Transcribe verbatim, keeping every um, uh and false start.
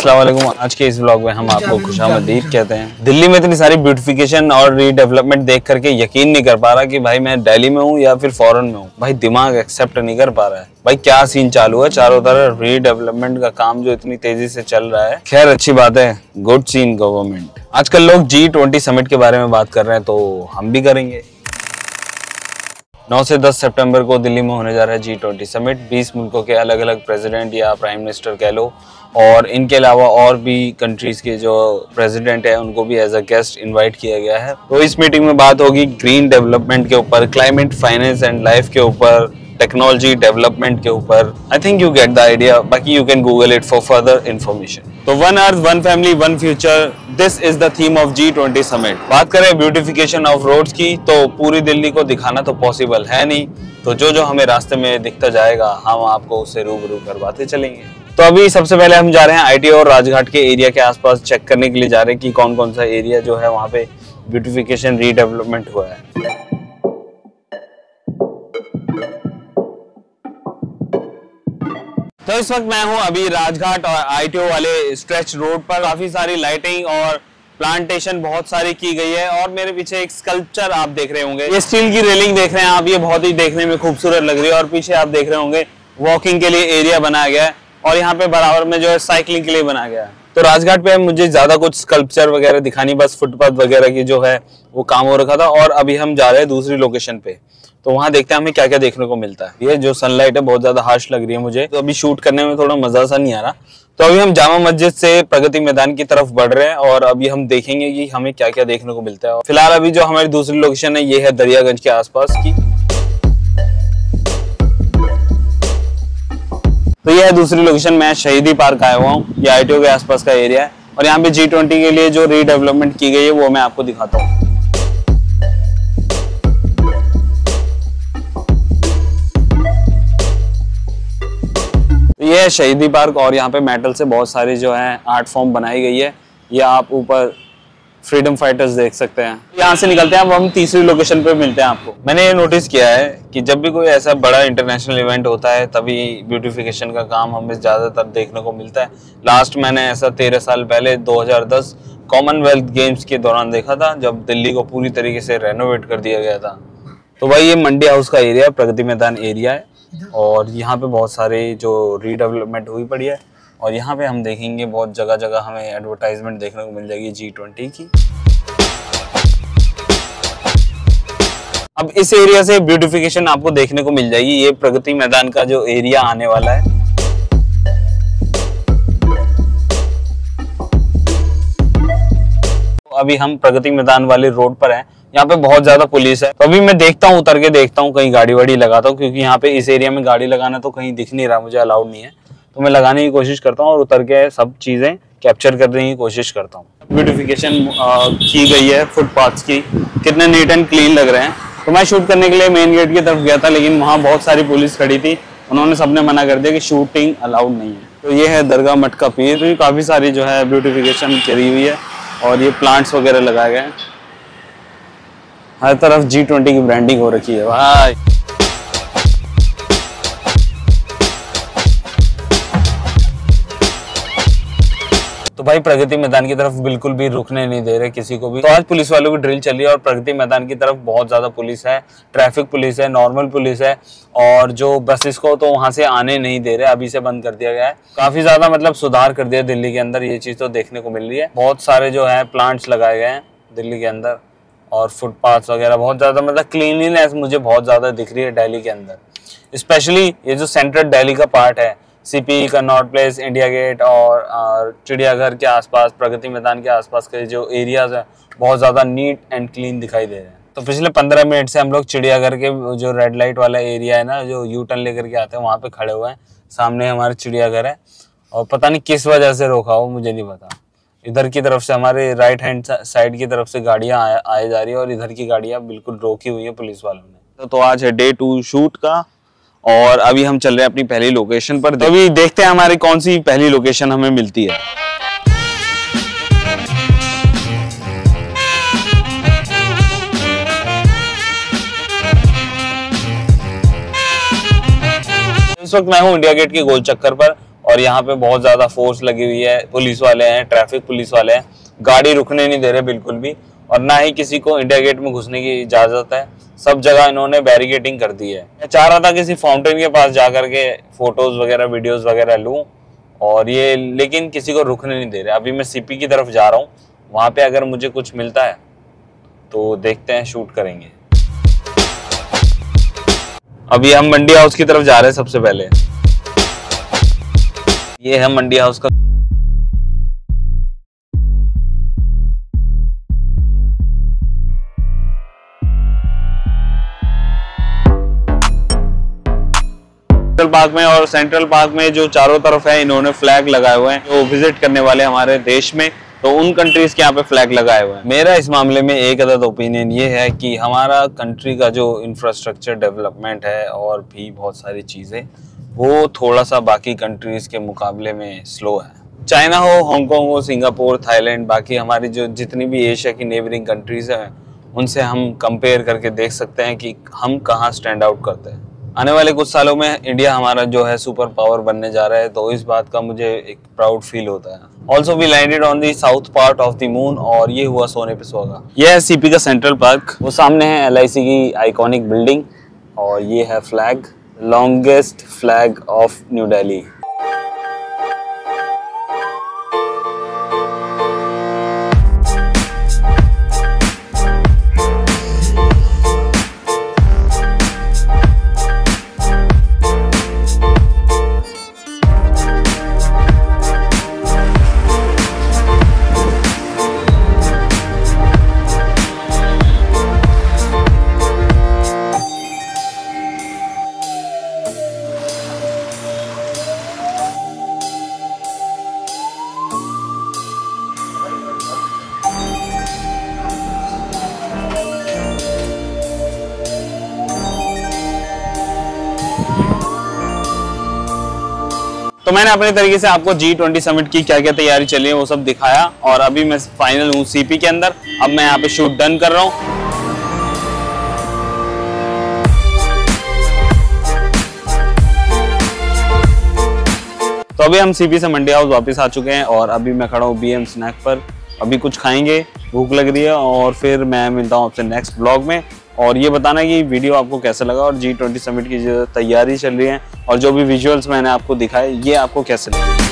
अस्सलाम वालेकुम। आज के इस व्लॉग में हम आपको खुशामदीद कहते हैं। दिल्ली में इतनी सारी ब्यूटिफिकेशन और रीडेवलपमेंट देख करके यकीन नहीं कर पा रहा कि भाई मैं दिल्ली में हूँ या फिर फॉरेन में हूँ। भाई दिमाग एक्सेप्ट नहीं कर पा रहा है भाई क्या सीन चालू है चारों तरफ। रीडेवलपमेंट का काम जो इतनी तेजी से चल रहा है, खैर अच्छी बात है, गुड सीन गवर्नमेंट। आजकल लोग जी ट्वेंटी समिट के बारे में बात कर रहे हैं तो हम भी करेंगे। नौ से दस सितंबर को दिल्ली में होने जा रहा है जी ट्वेंटी समिट। बीस मुल्कों के अलग अलग प्रेसिडेंट या प्राइम मिनिस्टर कह लो, और इनके अलावा और भी कंट्रीज के जो प्रेसिडेंट है उनको भी एज अ गेस्ट इनवाइट किया गया है। तो इस मीटिंग में बात होगी ग्रीन डेवलपमेंट के ऊपर, क्लाइमेट फाइनेंस एंड लाइफ के ऊपर, टेक्नोलॉजी डेवलपमेंट के ऊपर। I think you get the idea, बाकी you can Google it for further information. तो one earth one family one future, this is the theme of G twenty summit. बात करें beautification of roads की तो पूरी दिल्ली को दिखाना तो पॉसिबल है नहीं, तो जो जो हमें रास्ते में दिखता जाएगा हम आपको उससे रूबरू करवाते चलेंगे। तो अभी सबसे पहले हम जा रहे हैं आईटी और राजघाट के एरिया के आसपास चेक करने के लिए जा रहे हैं कि कौन कौन सा एरिया जो है वहाँ पे ब्यूटिफिकेशन रीडेवलपमेंट हुआ है। तो इस वक्त मैं हूँ अभी राजघाट और आईटीओ वाले स्ट्रेच रोड पर। काफी सारी लाइटिंग और प्लांटेशन बहुत सारी की गई है, और मेरे पीछे एक स्कल्पचर आप देख रहे होंगे, ये स्टील की रेलिंग देख रहे हैं आप, ये बहुत ही देखने में खूबसूरत लग रही है। और पीछे आप देख रहे होंगे वॉकिंग के लिए एरिया बनाया गया है, और यहाँ पे बराबर में जो है साइकिलिंग के लिए बनाया गया है। तो राजघाट पे मुझे ज्यादा कुछ स्कल्पचर वगैरह दिखानी, बस फुटपाथ वगैरह की जो है वो काम हो रखा था। और अभी हम जा रहे हैं दूसरी लोकेशन पे, तो वहां देखते हैं हमें क्या क्या देखने को मिलता है। ये जो सनलाइट है बहुत ज्यादा हार्श लग रही है मुझे, तो अभी शूट करने में थोड़ा मजा सा नहीं आ रहा। तो अभी हम जामा मस्जिद से प्रगति मैदान की तरफ बढ़ रहे हैं, और अभी हम देखेंगे कि हमें क्या क्या देखने को मिलता है। फिलहाल अभी जो हमारी दूसरी लोकेशन है ये है दरियागंज के आसपास की। तो यह है दूसरी लोकेशन, मैं शहीदी पार्क आया हुआ हूँ, ये आईटीओ के आसपास का एरिया है, और यहाँ पे जी ट्वेंटी के लिए जो रीडेवलपमेंट की गई है वो मैं आपको दिखाता हूँ। ये है शहीदी पार्क, और यहाँ पे मेटल से बहुत सारी जो है आर्ट फॉर्म बनाई गई है। ये आप ऊपर फ्रीडम फाइटर्स देख सकते हैं। यहाँ से निकलते हैं, अब हम तीसरी लोकेशन पे मिलते हैं आपको। मैंने ये नोटिस किया है कि जब भी कोई ऐसा बड़ा इंटरनेशनल इवेंट होता है तभी ब्यूटिफिकेशन का काम हमें ज्यादातर देखने को मिलता है। लास्ट मैंने ऐसा तेरह साल पहले दो हज़ार दस कॉमनवेल्थ गेम्स के दौरान देखा था, जब दिल्ली को पूरी तरीके से रेनोवेट कर दिया गया था। तो भाई ये मंडी हाउस का एरिया, प्रगति मैदान एरिया है, और यहाँ पे बहुत सारे जो रीडेवलपमेंट हुई पड़ी है, और यहाँ पे हम देखेंगे बहुत जगह जगह हमें एडवर्टाइजमेंट देखने को मिल जाएगी जी ट्वेंटी की। अब इस एरिया से ब्यूटिफिकेशन आपको देखने को मिल जाएगी। ये प्रगति मैदान का जो एरिया आने वाला है। तो अभी हम प्रगति मैदान वाले रोड पर हैं, यहाँ पे बहुत ज्यादा पुलिस है। तो अभी मैं देखता हूँ, उतर के देखता हूँ कहीं गाड़ी वाड़ी लगाता हूँ, क्योंकि यहाँ पे इस एरिया में गाड़ी लगाना तो कहीं दिख नहीं रहा, मुझे अलाउड नहीं है। तो मैं लगाने की कोशिश करता हूँ और उतर के सब चीजें कैप्चर करने की कोशिश करता हूँ। ब्यूटिफिकेशन की गई है फुटपाथ्स की, कितने नीट एंड क्लीन लग रहे हैं। तो मैं शूट करने के लिए मेन गेट की तरफ गया था, लेकिन वहाँ बहुत सारी पुलिस खड़ी थी, उन्होंने सबने मना कर दिया कि शूटिंग अलाउड नहीं है। तो ये है दरगाह मटका पीर, तो काफी सारी जो है ब्यूटिफिकेशन करी हुई है, और ये प्लांट्स वगैरह लगाए गए हैं। हर तरफ जी ट्वेंटी की ब्रांडिंग हो रखी है भाई। तो भाई प्रगति मैदान की तरफ बिल्कुल भी रुकने नहीं दे रहे किसी को भी। तो आज पुलिस वालों की ड्रिल चल रही है, और प्रगति मैदान की तरफ बहुत ज्यादा पुलिस है, ट्रैफिक पुलिस है, नॉर्मल पुलिस है, और जो बसेस को तो वहां से आने नहीं दे रहे, अभी से बंद कर दिया गया है। काफी ज्यादा मतलब सुधार कर दिया दिल्ली के अंदर, ये चीज तो देखने को मिल रही है। बहुत सारे जो है प्लांट्स लगाए गए हैं दिल्ली के अंदर, और फुटपाथ वगैरह बहुत ज्यादा मतलब क्लीनलीनेस मुझे बहुत ज्यादा दिख रही है दिल्ली के अंदर। स्पेशली ये जो सेंट्रल दिल्ली का पार्ट है, CP, Connaught Place, India Gate और, और चिड़ियाघर के आसपास, प्रगति मैदान के आसपास के जो एरियाज हैं बहुत ज्यादा नीट एंड क्लीन दिखाई दे रहे हैं। तो पिछले पंद्रह मिनट से हम लोग चिड़ियाघर के जो रेड लाइट वाला एरिया है ना, जो यू टर्न लेकर के आते हैं, वहाँ पे खड़े हुए हैं। सामने हमारे चिड़ियाघर है, और पता नहीं किस वजह से रोका हो, मुझे नहीं पता। इधर की तरफ से हमारे राइट हैंड साइड की तरफ से गाड़ियां आए जा रही है, और इधर की गाड़ियां बिल्कुल रोकी हुई है पुलिस वालों ने। तो, तो आज है डे टू शूट का, और अभी हम चल रहे हैं अपनी पहली लोकेशन पर। तो अभी देखते हैं हमारी कौन सी पहली लोकेशन हमें मिलती है। इस वक्त मैं हूँ इंडिया गेट के गोल चक्कर पर, और यहाँ पे बहुत ज्यादा फोर्स लगी हुई है, पुलिस वाले हैं, ट्रैफिक पुलिस वाले हैं, गाड़ी रुकने नहीं दे रहे बिल्कुल भी, और ना ही किसी को इंडिया गेट में घुसने की इजाजत है। सब जगह इन्होंने बैरिकेडिंग कर दी है। मैं चाह रहा था किसी फाउंटेन के पास जाकर के फोटोज वगैरह वीडियोस वगैरह लूं, और ये लेकिन किसी को रुकने नहीं दे रहे। अभी मैं सीपी की तरफ जा रहा हूँ, वहां पे अगर मुझे कुछ मिलता है तो देखते हैं, शूट करेंगे। अभी हम मंडी हाउस की तरफ जा रहे हैं। सबसे पहले ये है मंडी हाउस का सेंट्रल पार्क में, और सेंट्रल पार्क में जो चारों तरफ है इन्होंने फ्लैग लगाए हुए हैं। जो विजिट करने वाले हमारे देश में, तो उन कंट्रीज के यहाँ पे फ्लैग लगाए हुए हैं। मेरा इस मामले में एक अदद ओपिनियन ये है कि हमारा कंट्री का जो इंफ्रास्ट्रक्चर डेवलपमेंट है और भी बहुत सारी चीज़ें, वो थोड़ा सा बाकी कंट्रीज के मुकाबले में स्लो है। चाइना हो, हांगकांग हो, सिंगापुर, थाईलैंड, बाकी हमारी जो जितनी भी एशिया की नेबरिंग कंट्रीज हैं, उनसे हम कंपेयर करके देख सकते हैं कि हम कहाँ स्टैंड आउट करते हैं। आने वाले कुछ सालों में इंडिया हमारा जो है सुपर पावर बनने जा रहा है, तो इस बात का मुझे एक प्राउड फील होता है। Also we landed on the south part of the moon, और ये हुआ सोने पे सुहागा। यह है सीपी का सेंट्रल पार्क, वो सामने है एल आई सी की आइकॉनिक बिल्डिंग, और ये है flag, longest flag of new Delhi. तो मैंने अपने तरीके से आपको जी ट्वेंटी समिट की क्या क्या तैयारी चली है वो सब दिखाया, और अभी मैं फाइनल हूँ सीपी के अंदर। अब मैं यहाँ पे शूट डन कर रहा हूँ। तो अभी हम सीपी से मंडी हाउस वापस आ चुके हैं, और अभी मैं खड़ा हूँ बीएम स्नैक पर। अभी कुछ खाएंगे, भूख लग रही है, और फिर मैं मिलता हूँ आपसे नेक्स्ट ब्लॉग में। और ये बताना कि वीडियो आपको कैसा लगा, और जी ट्वेंटी समिट की जो तैयारी चल रही है और जो भी विजुअल्स मैंने आपको दिखाए, ये आपको कैसे लगे।